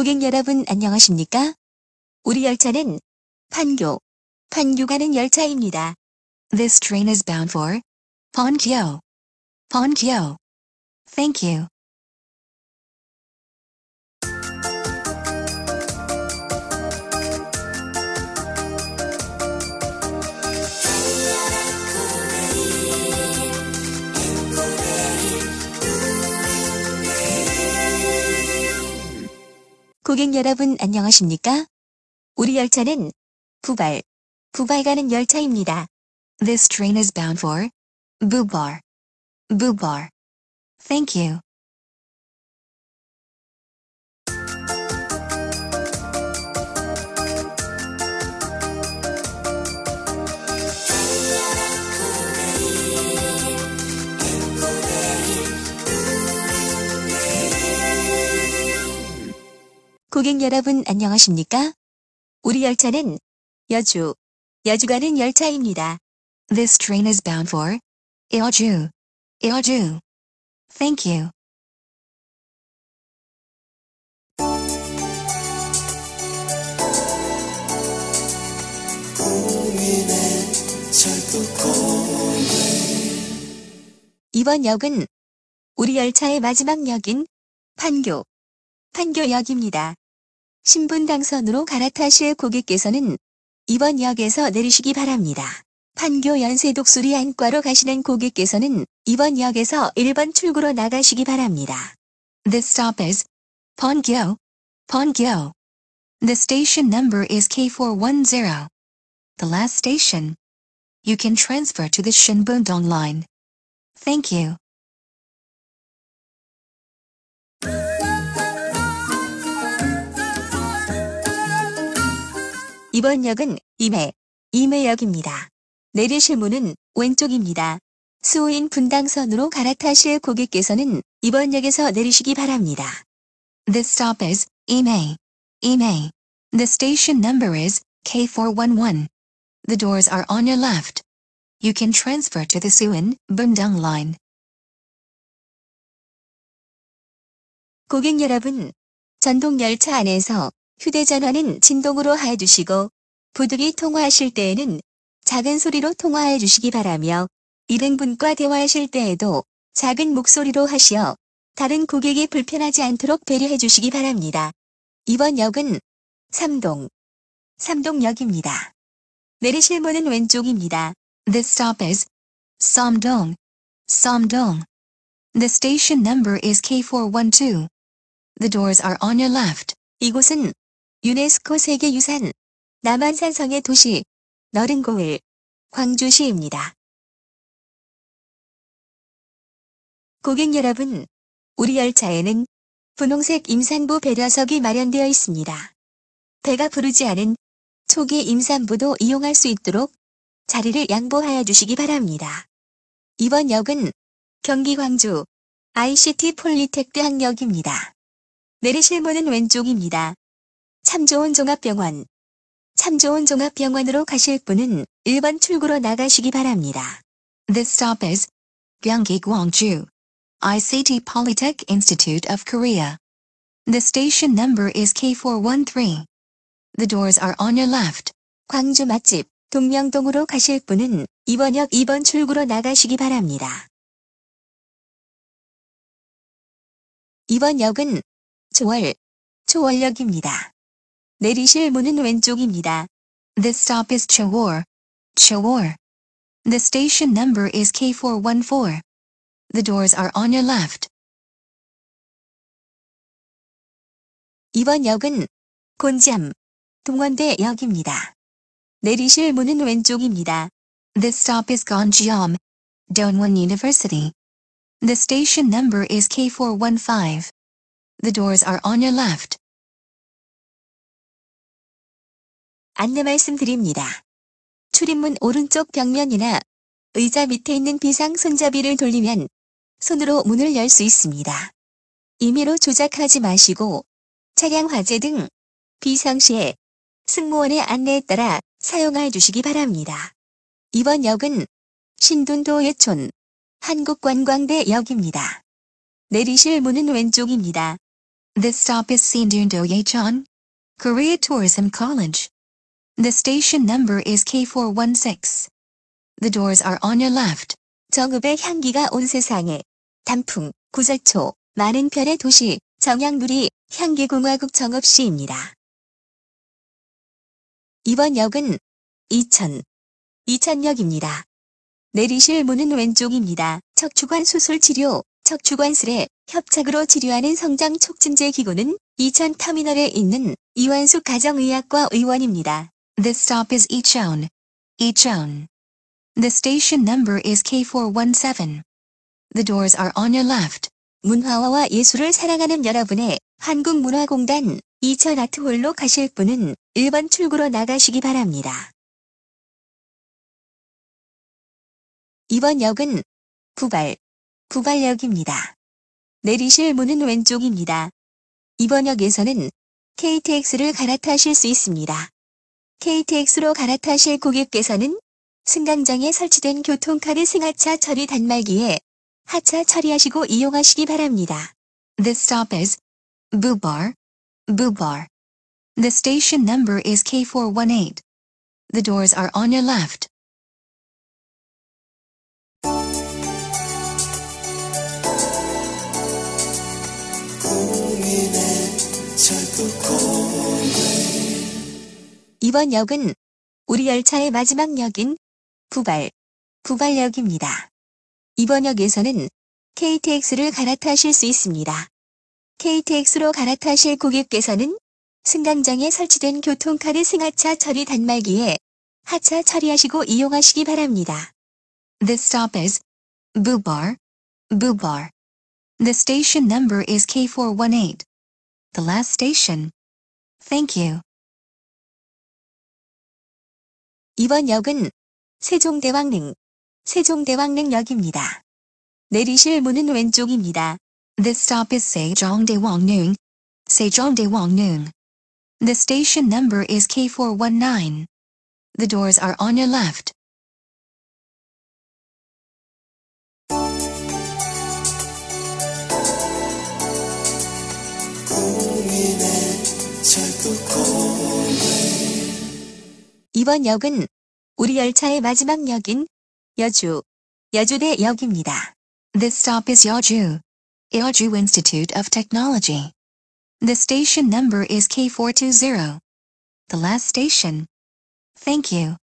고객 여러분 안녕하십니까? 우리 열차는 판교 가는 열차입니다. This train is bound for Pongyo. Pongyo. Thank you. 고객 여러분 안녕하십니까? 우리 열차는 부발 가는 열차입니다. This train is bound for Bubar. Bubar. Thank you. 고객 여러분 안녕하십니까? 우리 열차는 여주 가는 열차입니다. This train is bound for Yeoju. Yeoju. Thank you. 이번 역은 우리 열차의 마지막 역인 판교역입니다. 신분당선으로 갈아타실 고객께서는 이번 역에서 내리시기 바랍니다. 판교 연세독수리 안과로 가시는 고객께서는 이번 역에서 1번 출구로 나가시기 바랍니다. This stop is Pongyo. Pongyo. The station number is K410. The last station. You can transfer to the Shinbundong line. Thank you. 이번 역은 임해역입니다. 내리실 문은 왼쪽입니다. 수호인 분당선으로 갈아타실 고객께서는 이번 역에서 내리시기 바랍니다. This stop is Imei. Imei. The station number is K411. The doors are on your left. You can transfer to the Suin Bundang line. 고객 여러분, 전동열차 안에서 휴대전화는 진동으로 해두시고 부득이 통화하실 때에는 작은 소리로 통화해 주시기 바라며 일행분과 대화하실 때에도 작은 목소리로 하시어 다른 고객이 불편하지 않도록 배려해 주시기 바랍니다. 이번 역은 삼동역입니다. 내리실 문은 왼쪽입니다. This stop is Samdong. Samdong. The station number is K412. The doors are on your left. 이곳은 유네스코 세계유산 남한산성의 도시 너른고을 광주시입니다. 고객 여러분, 우리 열차에는 분홍색 임산부 배려석이 마련되어 있습니다. 배가 부르지 않은 초기 임산부도 이용할 수 있도록 자리를 양보하여 주시기 바랍니다. 이번 역은 경기 광주 ICT 폴리텍 대학역입니다. 내리실 문은 왼쪽입니다. 참 좋은 종합병원으로 가실 분은 1번 출구로 나가시기 바랍니다. This stop is Gyeonggi Gwangju. ICT Polytech Institute of Korea. The station number is K413. The doors are on your left. 광주 맛집 동명동으로 가실 분은 이번 역 2번 출구로 나가시기 바랍니다. 이번 역은 초월역입니다. 내리실 문은 왼쪽입니다. This stop is Chowor. Chowor. The station number is K414. The doors are on your left. 이번 역은 곤지암 동원대역입니다. 내리실 문은 왼쪽입니다. This stop is Gonjiam. Donwon University. The station number is K415. The doors are on your left. 안내 말씀드립니다. 출입문 오른쪽 벽면이나 의자 밑에 있는 비상 손잡이를 돌리면 손으로 문을 열 수 있습니다. 임의로 조작하지 마시고 차량 화재 등 비상시에 승무원의 안내에 따라 사용해 주시기 바랍니다. 이번 역은 신둔도 예촌 한국관광대역입니다. 내리실 문은 왼쪽입니다. This stop is Sindundo Yecheon, Korea Tourism College. The station number is K416. The doors are on your left. 정읍의 향기가 온 세상에 단풍, 구절초, 많은 별의 도시, 정향누리, 향기공화국 정읍시입니다. 이번 역은 이천역입니다. 내리실 문은 왼쪽입니다. 척추관 수술 치료, 척추관슬에 협착으로 치료하는 성장 촉진제 기구는 이천터미널에 있는 이완숙 가정의학과 의원입니다. This stop is Icheon. The station number is K417. The doors are on your left. 문화와 예술을 사랑하는 여러분의 한국문화공단 이천아트홀로 가실 분은 1번 출구로 나가시기 바랍니다. 이번 역은 부발역입니다. 내리실 문은 왼쪽입니다. 이번 역에서는 KTX를 갈아타실 수 있습니다. KTX로 갈아타실 고객께서는 승강장에 설치된 교통카드 승하차 처리 단말기에 하차 처리하시고 이용하시기 바랍니다. This stop is Bubar. The station number is K418. The doors are on your left. 이번 역은 우리 열차의 마지막 역인 부발역입니다. 이번 역에서는 KTX를 갈아타실 수 있습니다. KTX로 갈아타실 고객께서는 승강장에 설치된 교통카드 승하차 처리 단말기에 하차 처리하시고 이용하시기 바랍니다. This stop is Bubar. The station number is K418. The last station. Thank you. 이번 역은 세종대왕릉역입니다. 내리실 문은 왼쪽입니다. This stop is Sejongdaewangneung. The station number is K419. The doors are on your left. 이번 역은 우리 열차의 마지막 역인 여주대역입니다. This stop is Yeoju Institute of Technology. The station number is K420. The last station. Thank you.